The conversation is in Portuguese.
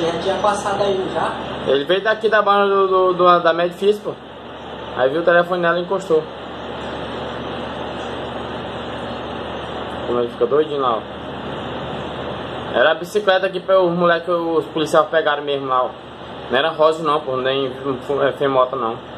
ele já tinha passado aí, já? Ele veio daqui da banda da Medfis, pô. Aí viu o telefone dela e encostou. Como ele fica doidinho lá, ó. Era a bicicleta aqui para os moleques, os policiais pegaram mesmo lá, ó. Não era rosa não, pô, nem Femoto não.